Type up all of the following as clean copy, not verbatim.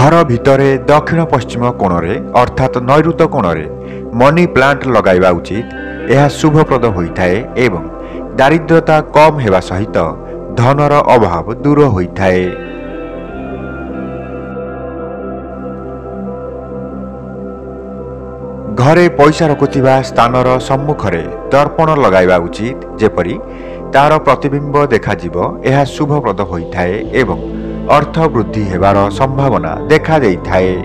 घर भितरे दक्षिण पश्चिम कोणरे अर्थात नैऋत कोणरे मनी प्लांट लगाइबा उचित। यह शुभप्रद होइथाए एवं दारिद्र्यता कम हेबा सहित धनर अभाव दूर होइथाए। घरे पैसा रखुथिबा स्थानर सम्मुखरे दर्पण लगाइबा उचित, जेपरि तार प्रतिबिंब देखाजिब। यह शुभप्रद होइथाए एवं अर्थ वृद्धि हेबार संभावना देखा देइथाए।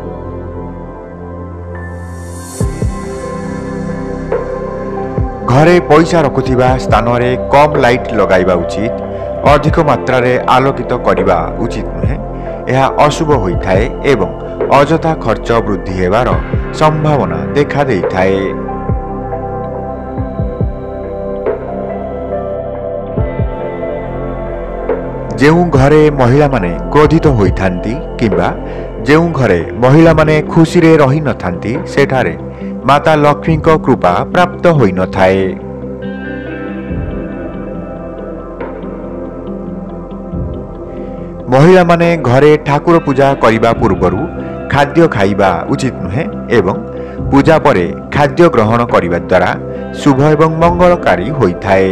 घरे पैसा रखुथिबा स्थानरे कम लाइट लगाइबा उचित। अधिक मात्रा रे आलोकित करिबा उचित नुहे। यह अशुभ होइथाए एवं अजथा खर्च वृद्धि हेबार संभावना देखा देइथाए। जेउ घरे महिला माने क्रोधित होइथांती किंबा जेउ घरे महिला माने खुशी रे रही नथांती सेठारे माता लक्ष्मी को कृपा प्राप्त होई नथाए। महिला माने घरे ठाकुर पूजा करिबा पूर्वरु खाद्य खाइबा उचित नुहे एवं पूजा परे खाद्य ग्रहण करिबा द्वारा शुभ एवं मंगलकारी होइथाए।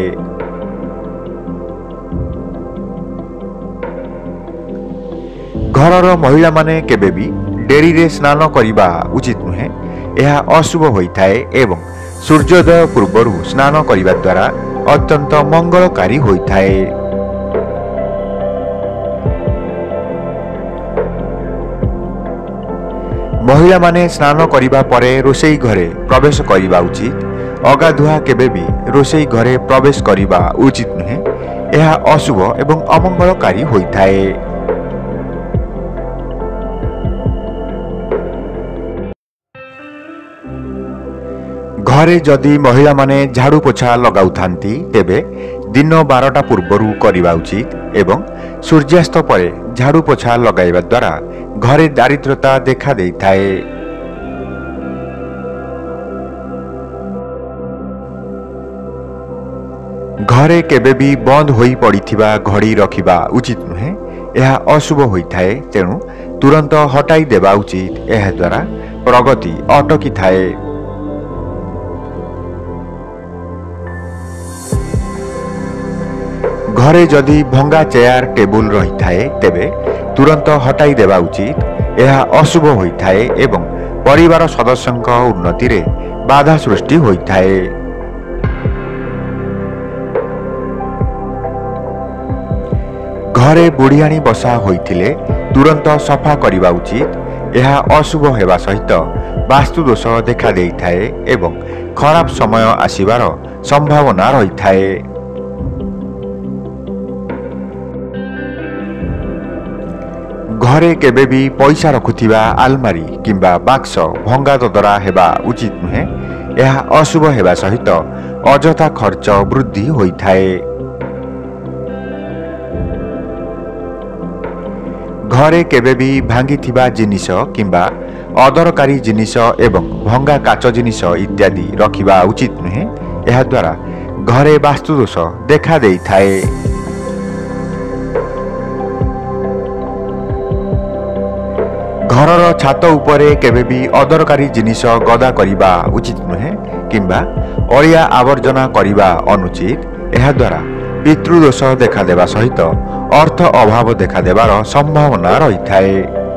घरर महिला माने केबे भी डेरी रे स्नान करिबा उचित नुहे। यह अशुभ होइथाए एवं सूर्योदय पूर्वरु स्नान करिबा द्वारा अत्यंत मंगलकारी होइथाए। महिला माने स्नान करिबा परे रोषेई घरे प्रवेश करिबा उचित। अगाधुआ केबे भी रोषेई घरे प्रवेश करिबा उचित नुहे। यह अशुभ एवं अमंगलकारी होइथाए। घरे जदि महिला माने झाड़ू पोछा लगाउथांती तेबे दिन 12टा पूर्वरु करिबा उचित एवं सूर्यास्त परे झाड़ू पोछा लगाइबा द्वारा घरे दारिद्र्यता देखा देइथाए। घरे केबे भी बंद होई पड़िथिबा घड़ी रखिबा उचित नुहे। यह अशुभ होइथाए, तेणु तुरंत हटाई देबा उचित। यह द्वारा प्रगति अटकी थाए। घरे जदि भंगा चेयर टेबुल रही थाए तेबे तुरंत हटाई देबा उचित। यह अशुभ होइथाए एवं परिवार सदस्यंक उन्नति रे बाधा सृष्टि होइथाए। घरे बुढ़ियाणी बसा होइथिले तुरंत सफा करिबा उचित। यह अशुभ हेबा सहित वास्तु दोष देखा देइथाए एवं खराब समय आसीबार संभावना रहिथाए। घरे केबे भी पैसा रखुथिबा आलमारी किंबा बाक्स भंगा ददरा हेबा उचित नुहे। यह अशुभ हेबा सहित अजथा खर्च वृद्धि होइथाए। घरे केबे भी भांगिथिबा जिनिस किंबा अदरकारी जिनिस एवं भंगा काच जिनिस इत्यादि रखिबा उचित नुहे। यह द्वारा घरे वास्तु दोष देखा देइथाए। घरर छात उपरे केबे भी अदरकारी जिनिस गदा करिबा उचित नुहे किंबा अलिया आवर्जना करिबा अनुचित। यह द्वारा पितृदोष देखा देबा सहित अर्थ अभाव देखा देबार संभावना रहिथाए।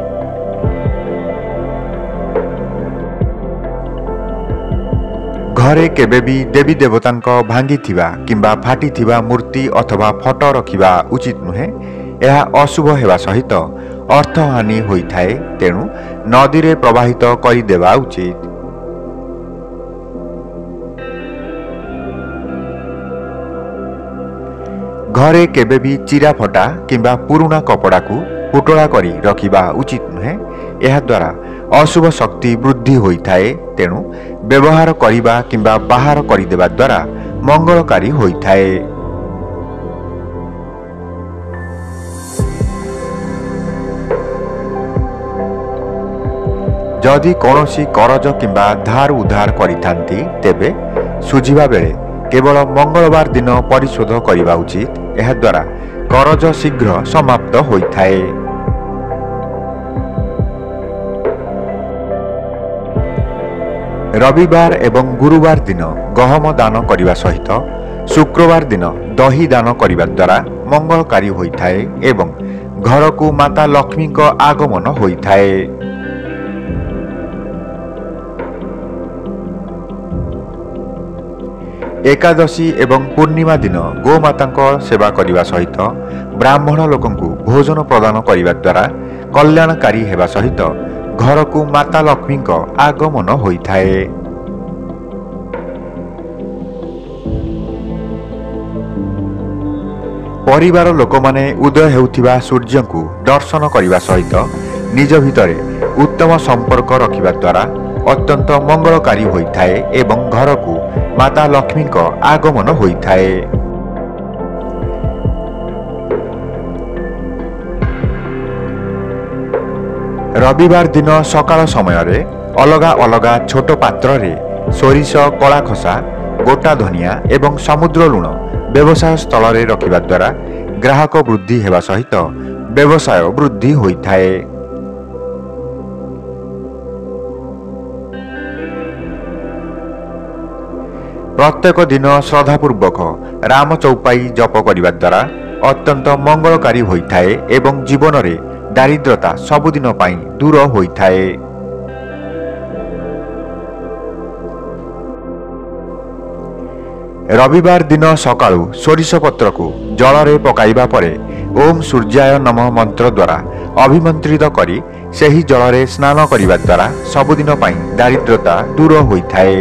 घरे केबे भी देवी देवतांक भांगिथिबा किंबा फाटिथिबा मूर्ति अथवा फोटो रखिबा उचित नुहे। यह अशुभ हेबा सहित अर्थ हानि होइथाए, तेणु नदी रे प्रवाहित करि देबा उचित। घरे केबे भी चिरा फटा किंबा पुरुणा कपड़ा को पुटला करी रखिबा उचित नुहे। यह द्वारा अशुभ शक्ति वृद्धि होइथाए, तेणु व्यवहार करिबा किंबा बाहर करि देबा द्वारा मंगलकारी होइथाए। जदि कौनसी करज किंबा धार उधार करिथांती तेबे सुझिबा बेले केवल मंगलवार दिन परिशोध करिबा उचित। यह द्वारा करज शीघ्र समाप्त होइथाए। रविवार एवं गुरुवार दिन गहम दान करने सहित शुक्रवार दिन दही दान करने द्वारा मंगलकारी होइथाए एवं घर को माता लक्ष्मी को आगमन होइथाए। एकादशी एवं पूर्णिमा दिन गोमाता सेवा करने सहित ब्राह्मण लोकंकु भोजन प्रदान करने द्वारा कल्याणकारी हेबा सहित घर को माता लक्ष्मी को आगमन होइथाए। परिवार लोक माने उदय हेउथिबा सूर्य को दर्शन करने सहित निज भितर उत्तम संपर्क रखिबा द्वारा अत्यंत मंगलकारी होइथाए एवं घर को माता लक्ष्मी को आगमन होइथाए। रविवार दिन सकाळ समय रे अलगा अलगा छोट पात्र रे सोरिष कला खसा गोटा धनिया एवं समुद्र लुण व्यवसाय स्थल रे रखिबा द्वारा ग्राहक वृद्धि हेबा सहित व्यवसाय वृद्धि होइथाए। प्रत्येक दिन श्रद्धापूर्वक राम चौपाई जप करने द्वारा अत्यंत मंगलकारी होइथाए एवं जीवन रे दारिद्रता सबुदिन पाई दूर होइथाए। रविवार दिन सकाळु सोरिष पत्र को जल रे पकाइबा परे ओम सूर्याय नमः मंत्र द्वारा अभिमंत्रित करी सेही जल रे स्नान करने द्वारा सबुदिन पाई दारिद्रता दूर होइथाए।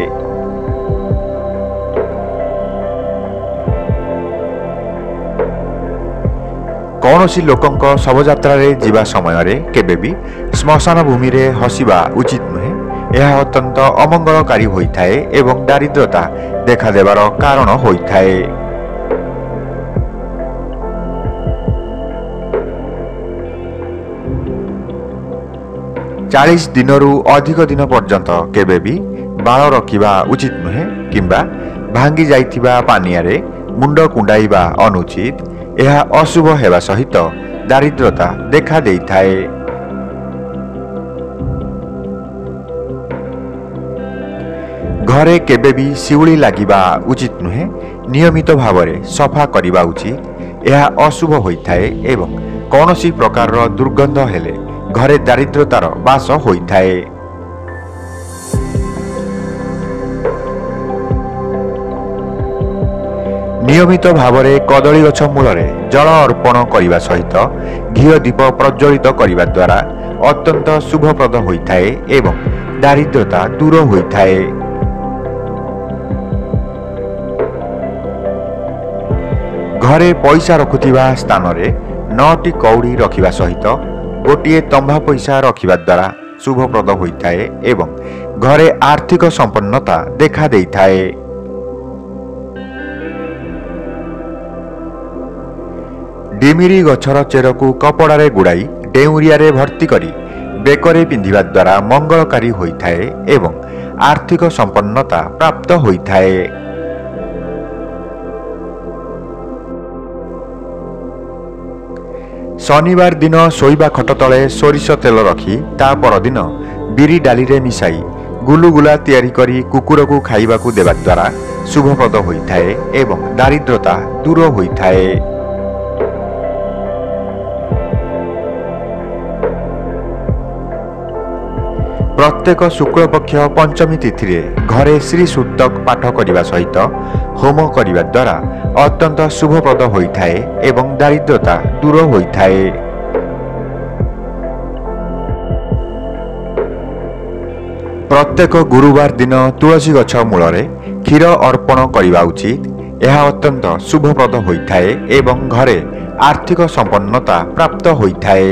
कौनसी लोकंक शवयात्रा रे जीवा समय रे केबे भी श्मशान भूमि रे हसिबा उचित नुहे। यह अत्यंत अमंगलकारी होइथाए एवं दारिद्रता देखा देवार कारण होइथाए। चालीस दिनरू अधिक दिन पर्यंत केबे भी बाल रखिबा उचित नुहे किंबा भांगी जाइथिबा पानिया रे मुंड कुंडाइबा अनुचित। यह अशुभ हेबा सहित दारिद्रता देखा देइथाए। घरे केबे भी शिउली लागिबा उचित नुहे। नियमित भाव में सफा करिबा उचित। यह अशुभ होइथाए एवं कौनसी प्रकार दुर्गंध हेले घरे दारिद्रतार बास होइथाए। नियमित भाव में कदली गछ मूल जल अर्पण करने सहित घी दीप प्रज्वलित करने द्वारा अत्यंत शुभप्रद होइथाए एवं दारिद्रता दूर होइथाए। घरे पैसा रखुथिबा स्थान रे 9टी कौड़ी रखिबा सहित गोटिए तंबा पैसा रखिबा द्वारा शुभप्रद होइथाए एवं घरे आर्थिक संपन्नता देखा देइथाए। डिमिरी गछर चेर को कपड़ा रे गुड़ाई डेउरिया रे भर्ती करी बेकरे पिंधिबा द्वारा मंगलकारी होइथाए एवं आर्थिक संपन्नता प्राप्त होइथाए। शनिवार दिन शोइबा खट तले सोरिष तेल रखी ता पर दिन बिरी डाली रे मिसाई गुलुगुला तैयारी करी कुकुर को खाइबा को देबा द्वारा शुभप्रद होइथाए एवं दारिद्रता दूर होइथाए। प्रत्येक शुक्ल पक्ष पंचमी तिथि रे घरे श्री सूक्तक पाठ करने सहित होम करने द्वारा अत्यंत शुभप्रद होइथाए एवं दारिद्रता दूर होइथाए। प्रत्येक गुरुवार दिन तुलसी गछ मूल क्षीर अर्पण करने उचित। यह अत्यंत शुभप्रद होइथाए एवं घरे आर्थिक संपन्नता प्राप्त होइथाए।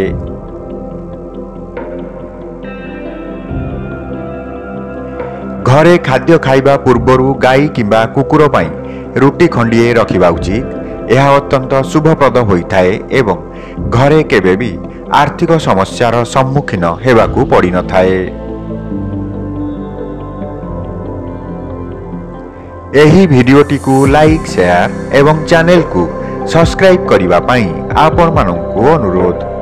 घरे खाद्य खाइबा पूर्वरु गाई किंबा कुकुर पाई रुटी खंडिए रखिबा उचित। यह अत्यंत शुभप्रद होइथाए एवं घरे केबे भी आर्थिक समस्यार सम्मुखीन हेबाकू पड़ी न थाए। एही भिडियोटी को लाइक शेयर एवं चैनल को सब्सक्राइब करिबा पाई आपण माननकु अनुरोध।